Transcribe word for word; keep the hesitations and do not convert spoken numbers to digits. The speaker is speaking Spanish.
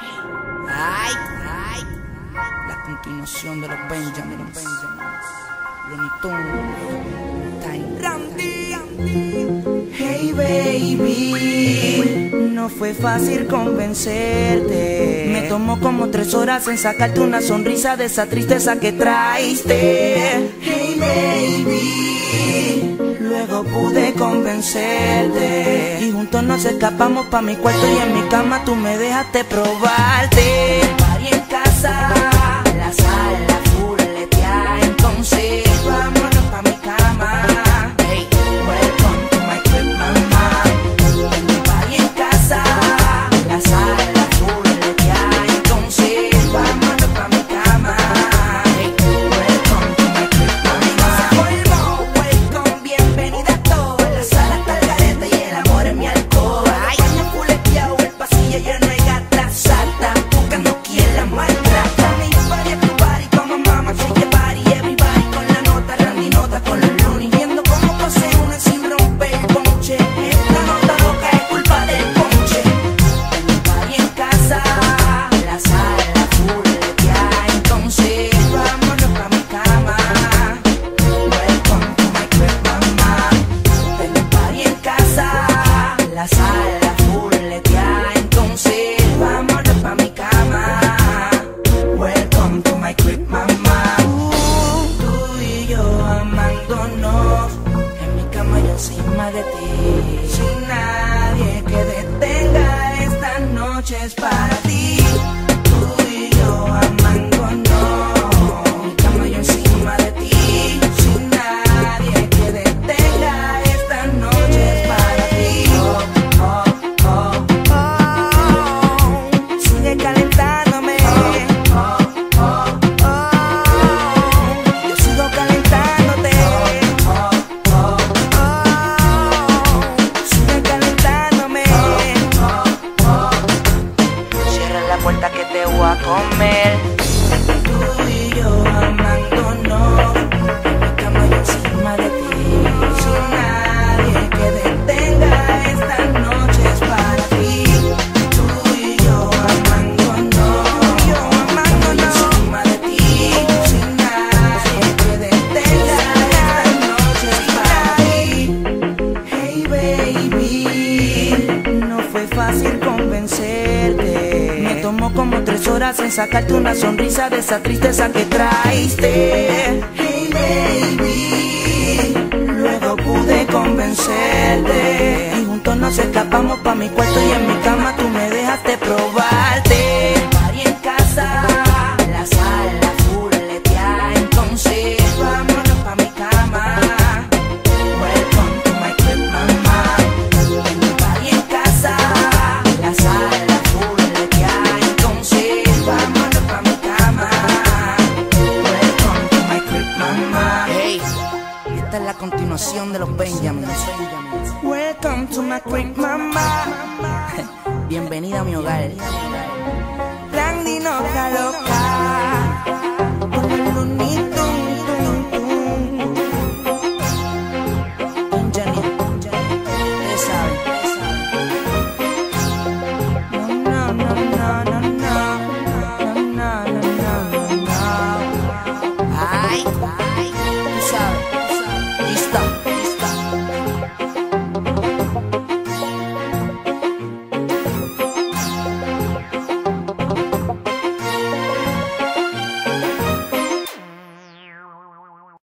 Ay, ay, la continuación de los Benjamins, Looney Tunes, Tiny Randy. Hey baby, no fue fácil convencerte. Me tomó como tres horas en sacarte una sonrisa de esa tristeza que traiste. Hey baby, luego pude convencerte y juntos nos escapamos pa' mi cuarto y en mi cama tú me dejaste probarte. Party en casa, la sala fuletea, entonces vámonos pa' mi cama. Hey, welcome to my crib, mamá. Party en casa, la sala fuletea, entonces vámonos pa' mi cama. Hey, welcome to my crib, mamá. Volvo, welcome, bienvenida a todos. La sala está al garete y el amor es mi alcoba. Ay, baño fuleteado, el pasillo lleno de gatas salta, buscando quien la maltrata. Mi party es tu party, como mamá, shake your body. Everybody con la nota, Randy nota con los Looney, viendo cómo pase una sin romper el ponche. Esta nota loca es culpa del ponche. Mi party en casa, la sala fuletea, entonces vámonos pa' mi cama. Welcome to my crib, mamá. Mi party en casa, la sala fuletea, entonces vámonos pa' mi cama. Welcome to my crib, mamá. Uh, tú y yo amándonos, en mi cama y encima de ti, sin nadie que detenga estas noches para ti. Tú y yo amándonos, en mi cama y encima de ti, sin nadie que detenga estas noches para ti. Oh, oh, oh, oh. Sigue calentándome. Oh, oh, oh, oh. Yo sigo calentándote. Oh, oh, oh, oh. Sigue calentándome. Oh, oh, oh. Cierra la puerta que te voy a comer. Tú y yo amándonos, en mi cama y encima de ti, sin nadie que detenga estas noches para ti. Tú y yo amándonos, yo amándonos, encima de ti, sin nadie que detenga estas noches para ti. Hey baby, no fue fácil convencerte. Me tomó como tres horas en sacarte una sonrisa de esa tristeza que traiste. Hey baby, luego pude convencerte y juntos nos escapamos pa' mi cuarto y en mi cama tú me dejaste probarte. Party en casa, la sala fuletea, entonces vámonos pa' mi cama. Welcome to my crib, mamá. Party en casa, la sala fuletea, entonces vámonos pa' mi cama. Welcome to my crib, mamá. Hey, esta es la continuación de los Benjamins. Welcome to my crib, mamá. Bienvenida a mi hogar. Randy no caló.